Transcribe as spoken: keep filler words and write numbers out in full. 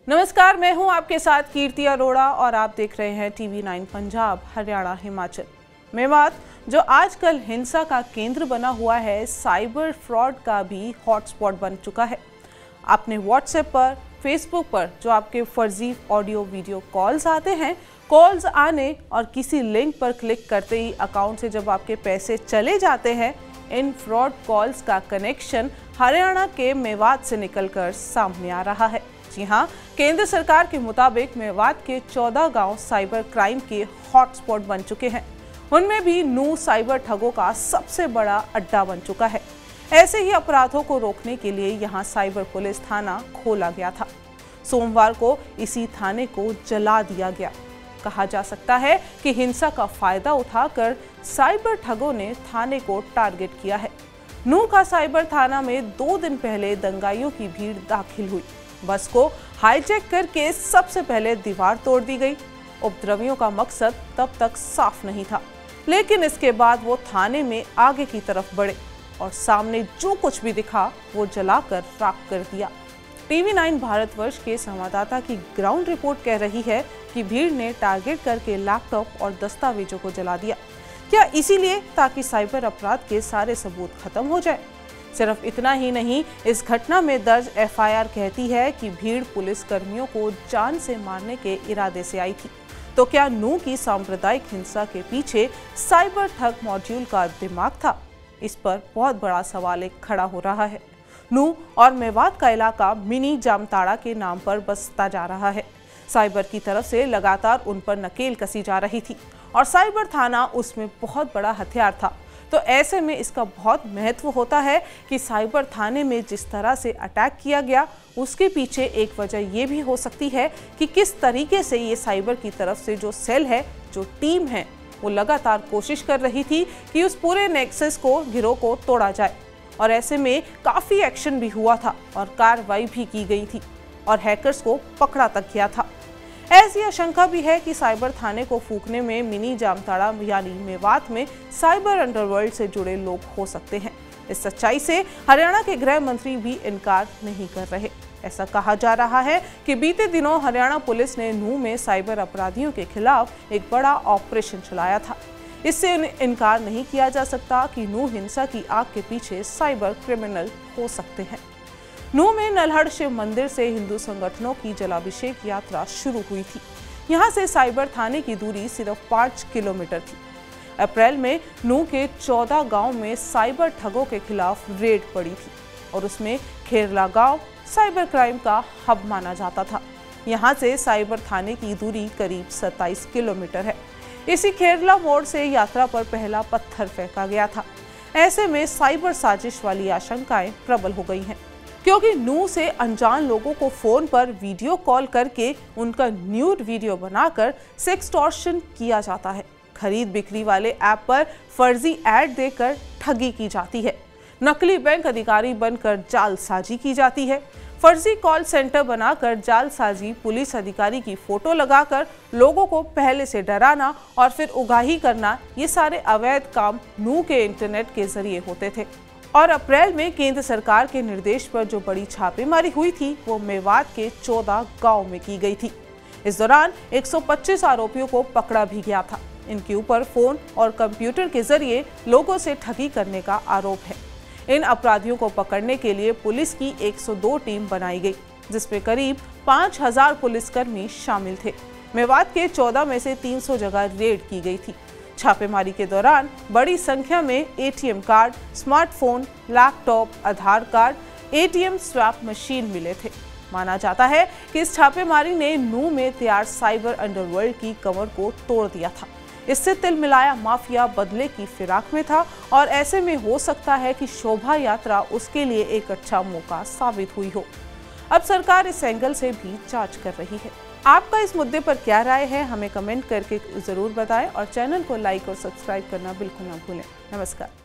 नमस्कार, मैं हूं आपके साथ कीर्ति अरोड़ा और आप देख रहे हैं टीवी नाइन पंजाब हरियाणा हिमाचल। मेवात जो आजकल हिंसा का केंद्र बना हुआ है, साइबर फ्रॉड का भी हॉटस्पॉट बन चुका है। आपने व्हाट्सएप पर, फेसबुक पर जो आपके फर्जी ऑडियो वीडियो कॉल्स आते हैं, कॉल्स आने और किसी लिंक पर क्लिक करते ही अकाउंट से जब आपके पैसे चले जाते हैं, इन फ्रॉड कॉल्स का कनेक्शन हरियाणा के मेवात से निकलकर सामने आ रहा है। जी हाँ, केंद्र सरकार के मुताबिक मेवात के चौदह गांव साइबर क्राइम के हॉटस्पॉट बन चुके हैं। उनमें भी नू साइबर ठगों का सबसे बड़ा अड्डा बन चुका है। ऐसे ही अपराधों को रोकने के लिए यहां साइबर पुलिस थाना खोला गया था। सोमवार को इसी थाने को जला दिया गया। कहा जा सकता है कि हिंसा का फायदा उठाकर साइबर ठगों ने थाने को टारगेट किया है। नू का साइबर थाना में दो दिन पहले दंगाइयों की भीड़ दाखिल हुई। बस को हाईजैक करके सबसे पहले दीवार तोड़ दी गई। उपद्रवियों का मकसद तब तक साफ नहीं था, लेकिन इसके बाद वो थाने में आगे की तरफ बढ़े और सामने जो कुछ भी दिखा वो जलाकर राख कर दिया। टीवी नाइन भारतवर्ष के संवाददाता की ग्राउंड रिपोर्ट कह रही है कि भीड़ ने टारगेट करके लैपटॉप और दस्तावेजों को जला दिया। क्या इसीलिए ताकि साइबर अपराध के सारे सबूत खत्म हो जाए? सिर्फ इतना ही नहीं, इस घटना में दर्ज एफ आई आर कहती है कि भीड़ पुलिस कर्मियों को जान से मारने के इरादे से आई थी। तो क्या नू की सांप्रदायिक हिंसा के पीछे साइबर ठग मॉड्यूल का दिमाग था? इस पर बहुत बड़ा सवाल एक खड़ा हो रहा है। नू और मेवात का इलाका मिनी जामताड़ा के नाम पर बसता जा रहा है। साइबर की तरफ से लगातार उन पर नकेल कसी जा रही थी और साइबर थाना उसमें बहुत बड़ा हथियार था। तो ऐसे में इसका बहुत महत्व होता है कि साइबर थाने में जिस तरह से अटैक किया गया, उसके पीछे एक वजह ये भी हो सकती है कि किस तरीके से ये साइबर की तरफ से जो सेल है, जो टीम है, वो लगातार कोशिश कर रही थी कि उस पूरे नेक्सस को, गिरोह को तोड़ा जाए। और ऐसे में काफ़ी एक्शन भी हुआ था और कार्रवाई भी की गई थी और हैकर्स को पकड़ा तक गया था। ऐसी आशंका भी है कि साइबर थाने को फूंकने में मिनी जामताड़ा यानी मेवात में साइबर अंडरवर्ल्ड से जुड़े लोग हो सकते हैं। इस सच्चाई से हरियाणा के गृह मंत्री भी इनकार नहीं कर रहे। ऐसा कहा जा रहा है कि बीते दिनों हरियाणा पुलिस ने नूह में साइबर अपराधियों के खिलाफ एक बड़ा ऑपरेशन चलाया था। इससे इनकार नहीं किया जा सकता कि नूह हिंसा की आग के पीछे साइबर क्रिमिनल हो सकते हैं। नूह में नल्हड़ शिव मंदिर से हिंदू संगठनों की जलाभिषेक यात्रा शुरू हुई थी। यहां से साइबर थाने की दूरी सिर्फ पाँच किलोमीटर थी। अप्रैल में नूह के चौदह गांव में साइबर ठगों के खिलाफ रेड पड़ी थी और उसमें खेरला गांव साइबर क्राइम का हब माना जाता था। यहां से साइबर थाने की दूरी करीब सत्ताईस किलोमीटर है। इसी खेरला मोड़ से यात्रा पर पहला पत्थर फेंका गया था। ऐसे में साइबर साजिश वाली आशंकाएं प्रबल हो गई हैं, क्योंकि नूह से अनजान लोगों को फोन पर वीडियो कॉल करके उनका न्यूड वीडियो बनाकर सेक्सटॉर्शन किया जाता है। खरीद बिक्री वाले ऐप पर फर्जी ऐड देकर ठगी की जाती है। नकली बैंक अधिकारी बनकर जालसाजी की जाती है। फर्जी कॉल सेंटर बनाकर जालसाजी पुलिस अधिकारी की फोटो लगाकर लोगों को पहले से डराना और फिर उगाही करना, ये सारे अवैध काम नूह के इंटरनेट के जरिए होते थे। और अप्रैल में केंद्र सरकार के निर्देश पर जो बड़ी छापेमारी हुई थी, वो मेवात के चौदह गांव में की गई थी। इस दौरान एक सौ पच्चीस आरोपियों को पकड़ा भी गया था। इनके ऊपर फोन और कंप्यूटर के जरिए लोगों से ठगी करने का आरोप है। इन अपराधियों को पकड़ने के लिए पुलिस की एक सौ दो टीम बनाई गई, जिसमें करीब पाँच हजार पुलिसकर्मी शामिल थे। मेवात के चौदह में से तीन सौ जगह रेड की गई थी। छापेमारी के दौरान बड़ी संख्या में A T M card, smartphone, laptop, Aadhaar card, A T M swipe machine मिले थे। माना जाता है कि इस छापेमारी ने नूह में तैयार साइबर अंडरवर्ल्ड की कमर को तोड़ दिया था। इससे तिलमिलाया माफिया बदले की फिराक में था और ऐसे में हो सकता है कि शोभा यात्रा उसके लिए एक अच्छा मौका साबित हुई हो। अब सरकार इस एंगल से भी जांच कर रही है। आपका इस मुद्दे पर क्या राय है, हमें कमेंट करके जरूर बताएं और चैनल को लाइक और सब्सक्राइब करना बिल्कुल ना भूलें। नमस्कार।